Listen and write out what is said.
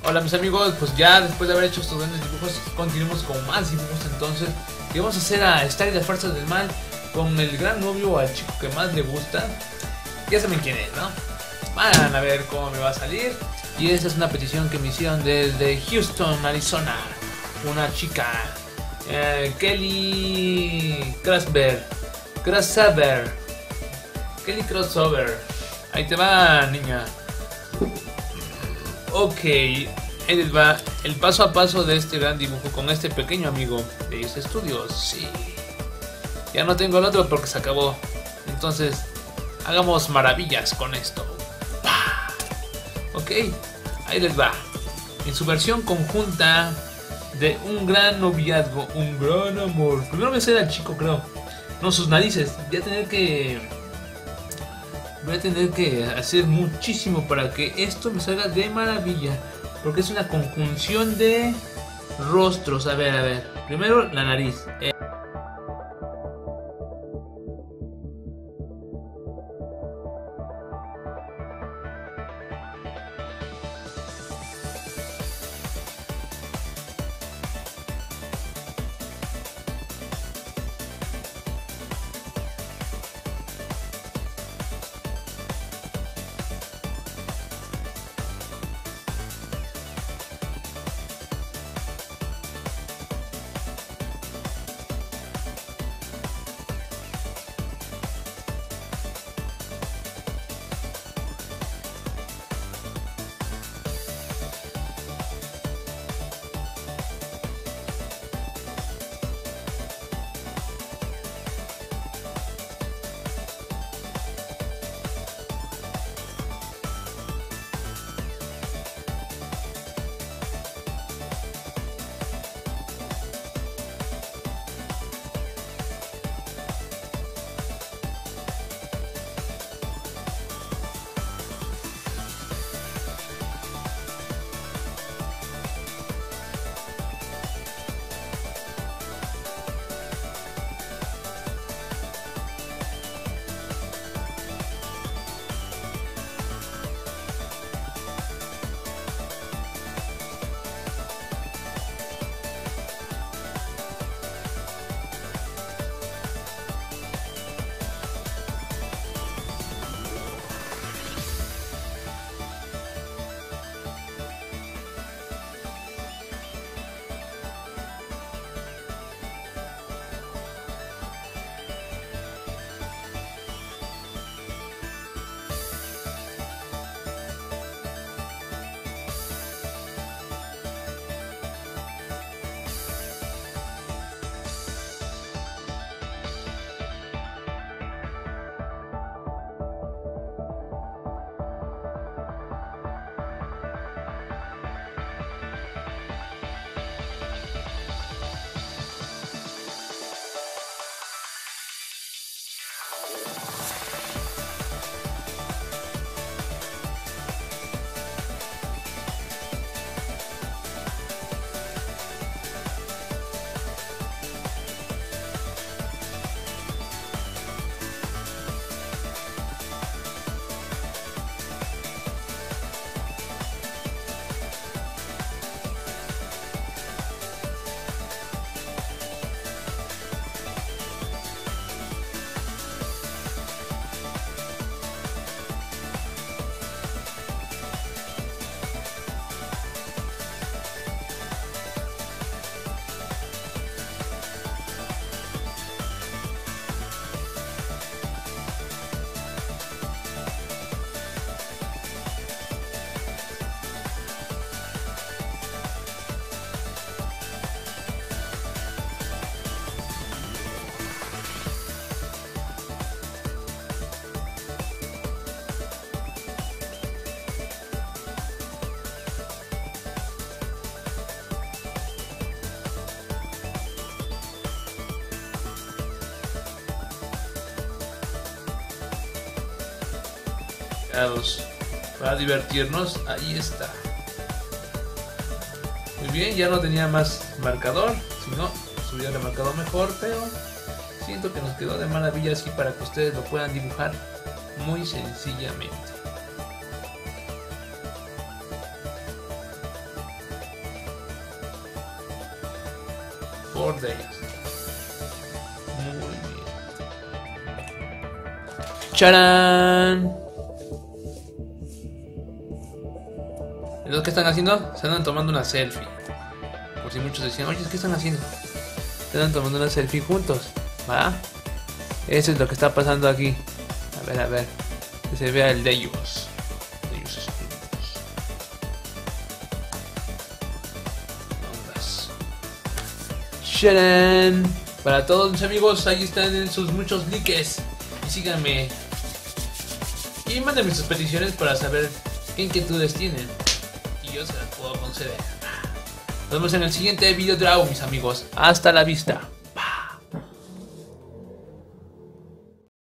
Hola mis amigos, pues ya después de haber hecho estos grandes dibujos, continuamos con más dibujos entonces. Y vamos a hacer a Starry de Fuerzas del Mal con el gran novio al chico que más le gusta. Ya saben quién es, ¿no? Van a ver cómo me va a salir. Y esa es una petición que me hicieron desde Houston, Arizona. Una chica, Kelly Crossover. Kelly Crossover. Ahí te va, niña. Ok, ahí les va el paso a paso de este gran dibujo con este pequeño amigo de Ace Studios. Sí, ya no tengo el otro porque se acabó. Entonces, hagamos maravillas con esto. ¡Pah! Ok, ahí les va. En su versión conjunta de un gran noviazgo, un gran amor. Primero voy a hacer al chico, creo. No, sus narices. Voy a tener que hacer muchísimo para que esto me salga de maravilla. Porque es una conjunción de rostros. A ver. Primero la nariz. Para divertirnos. Ahí está. Muy bien, ya no tenía más marcador, si no, se hubiera marcado mejor, pero siento que nos quedó de maravilla así para que ustedes lo puedan dibujar muy sencillamente. favor de ellos. Muy bien. ¡Charán! ¿Los que están haciendo? Se andan tomando una selfie. Por si muchos decían, oye, ¿qué están haciendo? Se andan tomando una selfie juntos. ¿Va? Eso es lo que está pasando aquí. A ver. Que se vea el de ellos. ¡Sharan! Para todos mis amigos, ahí están en sus muchos likes. Y síganme. Y mándenme sus peticiones para saber qué inquietudes tienen. Y yo se las puedo conceder. Nos vemos en el siguiente video draw, mis amigos. Hasta la vista.